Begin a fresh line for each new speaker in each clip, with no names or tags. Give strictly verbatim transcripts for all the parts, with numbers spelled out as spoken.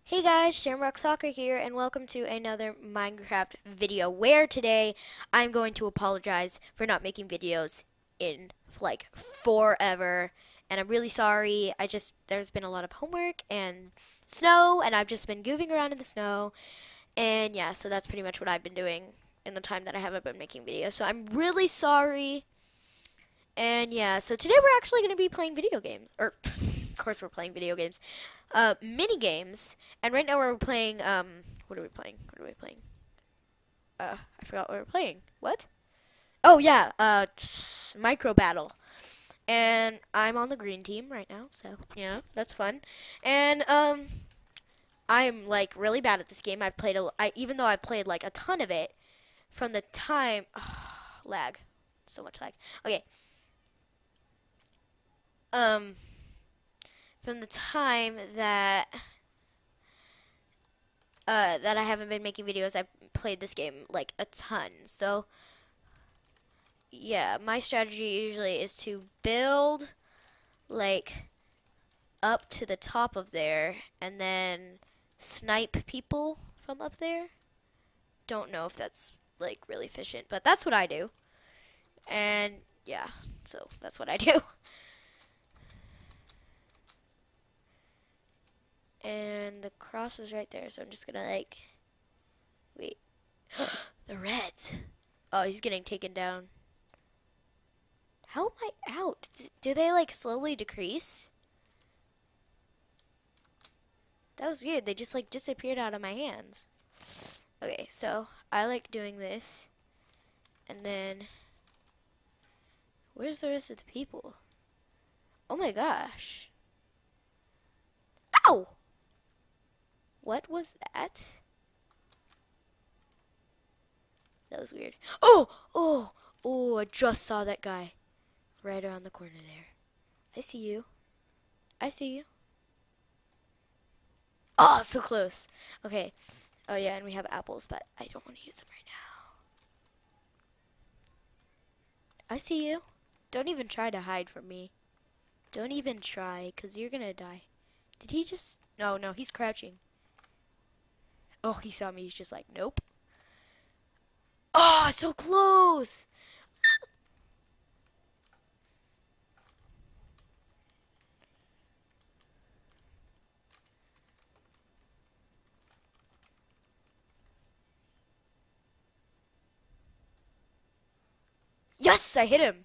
Hey guys, Shamrock Soccer here, and welcome to another Minecraft video where today I'm going to apologize for not making videos in like forever. And I'm really sorry. I just, there's been a lot of homework and snow, and I've just been goofing around in the snow. And yeah, so that's pretty much what I've been doing in the time that I haven't been making videos. So I'm really sorry. And yeah, so today we're actually going to be playing video games. Or, of course, we're playing video games. Uh, mini games. And right now we're playing, um, what are we playing? What are we playing? Uh, I forgot what we're playing. What? Oh, yeah, uh, Micro Battle. And I'm on the green team right now, so, yeah, that's fun. And, um, I'm, like, really bad at this game. I've played, a, I, even though I've played, like, a ton of it from the time, lag. So much lag. Okay. Um, from the time that uh, that I haven't been making videos, I've played this game like a ton. So yeah, my strategy usually is to build like up to the top of there and then snipe people from up there. Don't know if that's like really efficient, but that's what I do. And yeah, so that's what I do. And the cross is right there, so I'm just gonna like wait. The Reds. Oh, he's getting taken down. How am I out? Do they like slowly decrease? That was weird. They just like disappeared out of my hands. Okay, so I like doing this. And then where's the rest of the people? Oh my gosh. Ow! What was that? That was weird. Oh! Oh! Oh, I just saw that guy. Right around the corner there. I see you. I see you. Oh, so close. Okay. Oh, yeah, and we have apples, but I don't want to use them right now. I see you. Don't even try to hide from me. Don't even try, because you're going to die. Did he just... No, no, he's crouching. Oh, he saw me. He's just like, nope. Oh, so close. Yes, I hit him.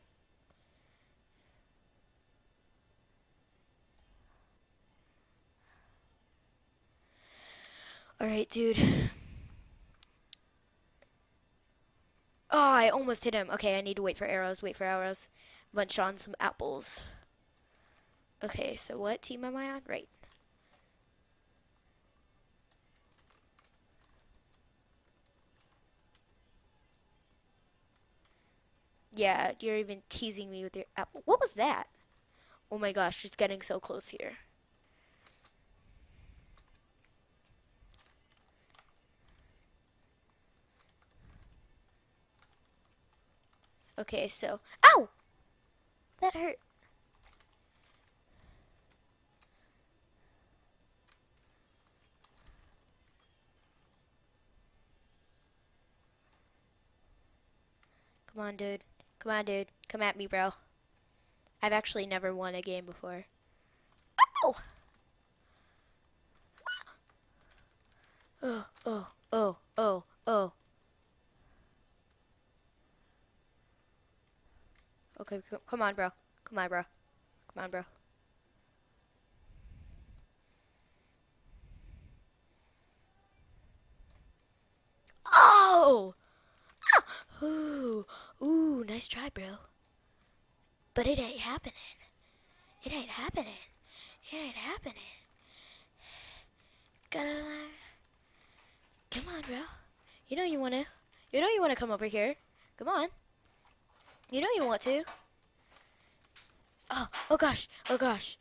All right, dude. Oh, I almost hit him. Okay, I need to wait for arrows, wait for arrows. Munch on some apples. Okay, so what team am I on? Right. Yeah, you're even teasing me with your apple. What was that? Oh my gosh, it's getting so close here. Okay, so... Ow! That hurt. Come on, dude. Come on, dude. Come at me, bro. I've actually never won a game before. Ow! Oh, oh, oh, oh, oh. Okay, come on, bro. Come on, bro. Come on, bro. Oh! Ah! Ooh, ooh, nice try, bro. But it ain't happening. It ain't happening. It ain't happening. Gotta... Come on, bro. You know you wanna. You know you wanna come over here. Come on. You know you want to. Oh, oh gosh. Oh gosh.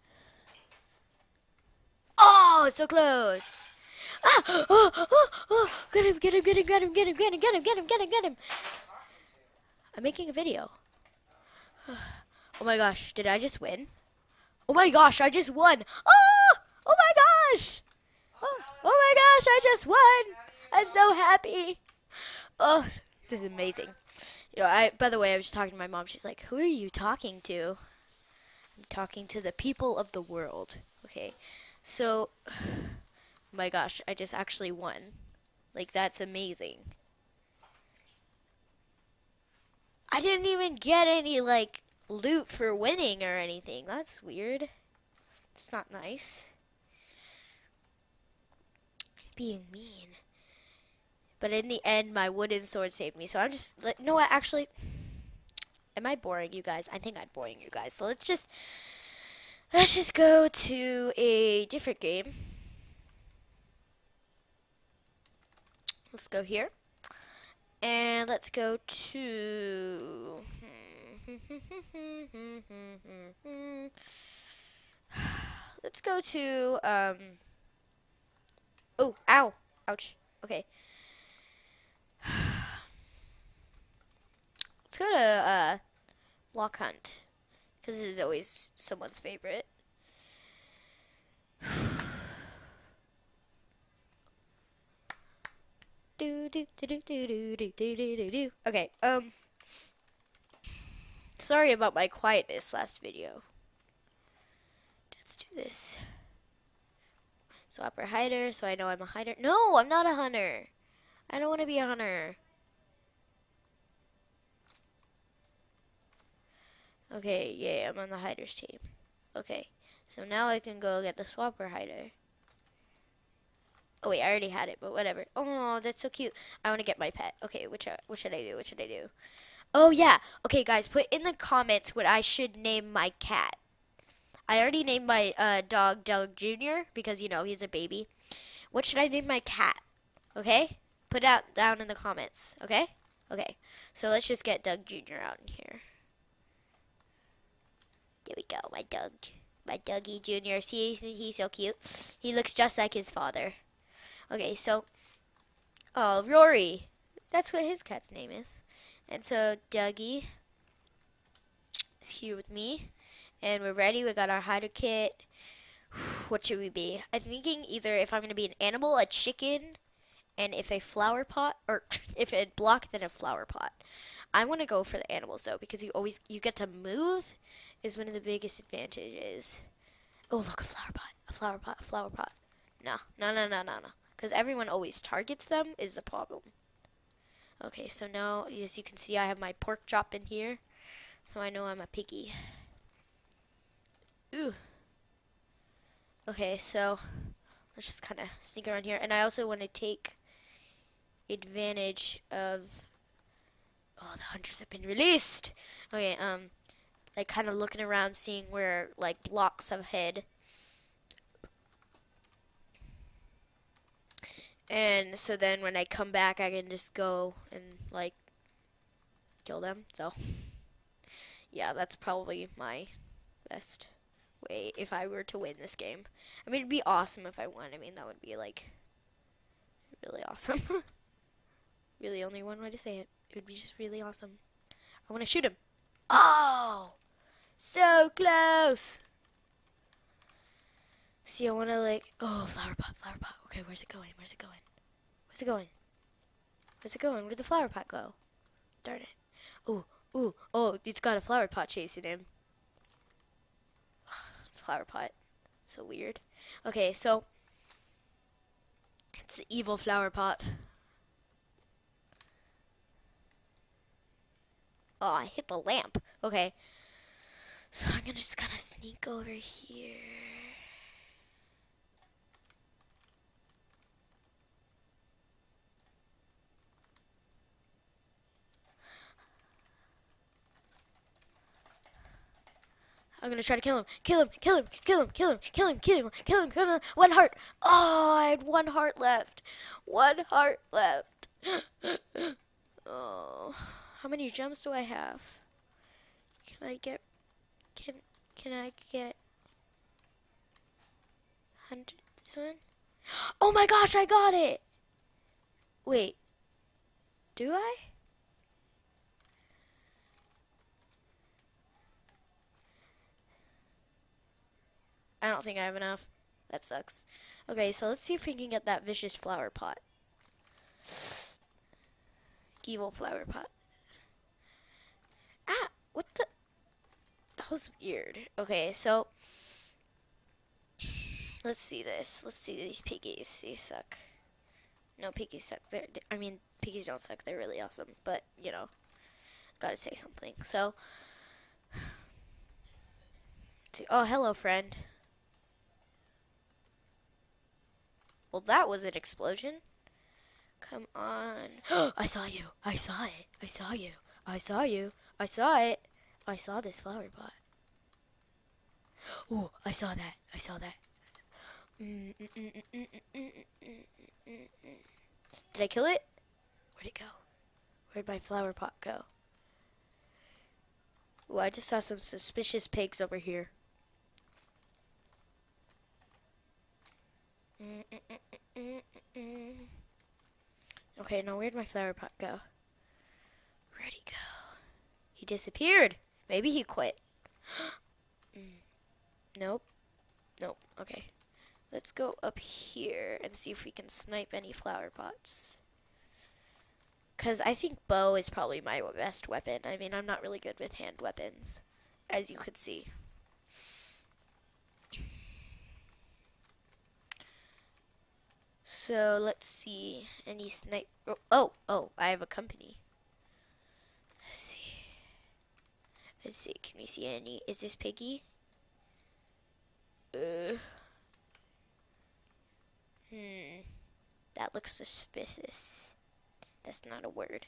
Oh, so close. Ah! Oh, oh, oh. Get him, get him, get him, get him, get him, get him, get him, get him, get him, get him. I'm making a video. Oh my gosh, did I just win? Oh my gosh, I just won. Oh! Oh my gosh! Oh. just won. I'm so happy. Oh, this is amazing. You know, I, by the way, I was just talking to my mom. She's like, who are you talking to? I'm talking to the people of the world. Okay, so, my gosh, I just actually won. Like, that's amazing. I didn't even get any, like, loot for winning or anything. That's weird. It's not nice. Being mean. But in the end, my wooden sword saved me. So I'm just, like, no, what, actually, am I boring you guys? I think I'm boring you guys. So let's just, let's just go to a different game. Let's go here. And let's go to... let's go to... Um, oh, ow. Ouch. Okay. Let's go to uh, Block Hunt. Because this is always someone's favorite. Do, do, do, do, do, do, do, do, do, do. Okay, um, sorry about my quietness last video. Let's do this. Swapper hider, so I know I'm a hider. No, I'm not a hunter. I don't want to be a hunter. Okay, yeah, I'm on the hiders team. Okay, so now I can go get the swapper hider. Oh wait, I already had it, but whatever. Oh, that's so cute. I want to get my pet. Okay, which uh, what should I do? What should I do? Oh yeah. Okay, guys, put in the comments what I should name my cat. I already named my uh, dog Doug Junior because you know he's a baby. What should I name my cat? Okay, put that down in the comments. Okay. Okay. So let's just get Doug Junior out in here. There we go, my Doug, my Dougie Junior See, he's so cute. He looks just like his father. Okay, so, oh, Rory. That's what his cat's name is. And so, Dougie is here with me. And we're ready. We got our hider kit. What should we be? I'm thinking either if I'm going to be an animal, a chicken, and if a flower pot, or if a block, then a flower pot. I want to go for the animals, though, because you always, you get to move is one of the biggest advantages. Oh, look, a flower pot. A flower pot. A flower pot. No, no, no, no, no, no. Because everyone always targets them is the problem. Okay, so now, as you can see, I have my pork chop in here. So I know I'm a piggy. Ooh. Okay, so let's just kind of sneak around here. And I also want to take advantage of... Oh, the hunters have been released! Okay, um, like kind of looking around, seeing where, like, blocks have hid. And so then when I come back, I can just go and, like, kill them. So, yeah, that's probably my best way if I were to win this game. I mean, it'd be awesome if I won. I mean, that would be, like, really awesome. Really only one way to say it. It would be just really awesome. I want to shoot him. Oh! So close! See, I want to, like, oh, flower pot, flower pot. Okay, where's it going? Where's it going? Where's it going? Where's it going? Where did the flower pot go? Darn it. Ooh, ooh, oh, it's got a flower pot chasing him. Flower pot. So weird. Okay, so it's the evil flower pot. Oh, I hit the lamp. Okay. So I'm gonna just kind of sneak over here. I'm gonna try to kill him. Kill him, kill him, kill him, kill him, kill him, kill him, kill him, kill him. One heart. Oh, I had one heart left. One heart left. Oh, how many gems do I have? Can I get, can, can I get one hundred, this one? Oh my gosh, I got it. Wait, do I? I don't think I have enough. That sucks. Okay, so let's see if we can get that vicious flower pot. Evil flower pot. Ah, what the? That was weird. Okay, so let's see this. Let's see these piggies. These suck. No, piggies suck. They're, I mean, piggies don't suck. They're really awesome. But, you know, gotta say something. So, oh, hello, friend. Well, that was an explosion. Come on. I saw you. I saw it. I saw you. I saw you. I saw it. I saw this flower pot. Oh, I saw that. I saw that. Did I kill it? Where'd it go? Where'd my flower pot go? Oh, I just saw some suspicious pigs over here. Okay, now where'd my flower pot go? Where'd he go? He disappeared. Maybe he quit. Nope. Nope. Okay. Let's go up here and see if we can snipe any flower pots. Because I think bow is probably my best weapon. I mean, I'm not really good with hand weapons, as you could see. So, let's see. Any snipe... Oh, oh, oh, I have a company. Let's see. Let's see. Can we see any... Is this Piggy? Uh... Hmm. That looks suspicious. That's not a word.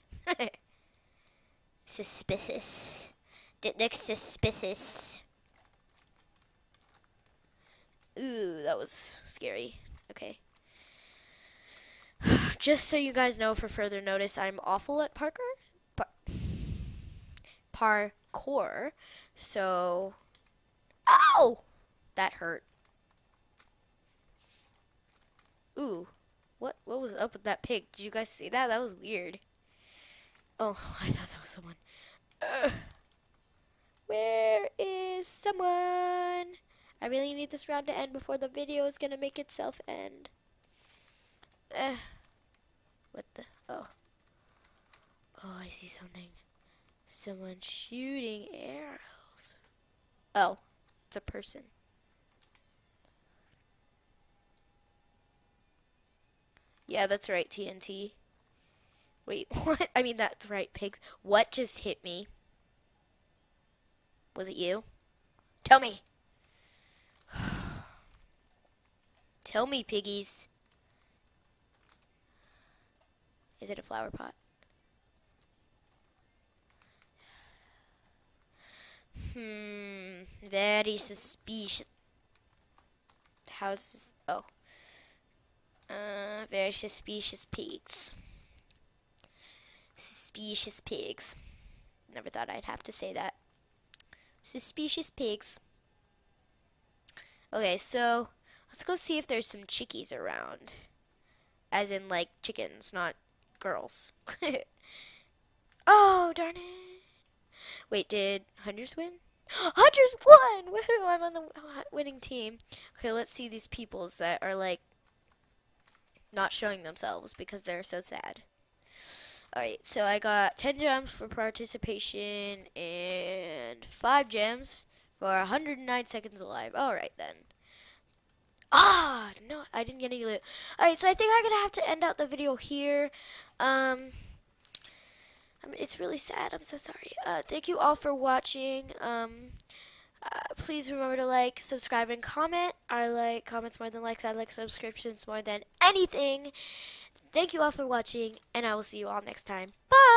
Suspicious. That looks suspicious. Ooh, that was scary. Okay. Just so you guys know, for further notice, I'm awful at Parker. Par parkour. So. Ow! That hurt. Ooh, what what was up with that pig? Did you guys see that? That was weird. Oh, I thought that was someone. Ugh. Where is someone? I really need this round to end before the video is gonna make itself end. Uh, what the? Oh. Oh, I see something. Someone shooting arrows. Oh, it's a person. Yeah, that's right, T N T. Wait, what? I mean, that's right, pigs. What just hit me? Was it you? Tell me. Tell me, piggies. Is it a flower pot? Hmm, very suspicious. How's, oh. Uh, very suspicious pigs. Suspicious pigs. Never thought I'd have to say that. Suspicious pigs. Okay, so let's go see if there's some chickies around. As in, like, chickens, not girls. Oh, darn it. Wait, did Hunters win? Hunters won! Woohoo! I'm on the winning team. Okay, let's see these peoples that are, like, not showing themselves because they're so sad. Alright, so I got ten gems for participation and five gems for one hundred nine seconds alive. Alright then. Ah, no, I didn't get any loot. Alright, so I think I'm going to have to end out the video here. Um, I mean, it's really sad. I'm so sorry. Uh, thank you all for watching. Um, uh, please remember to like, subscribe, and comment. I like comments more than likes. I like subscriptions more than anything. Thank you all for watching, and I will see you all next time. Bye!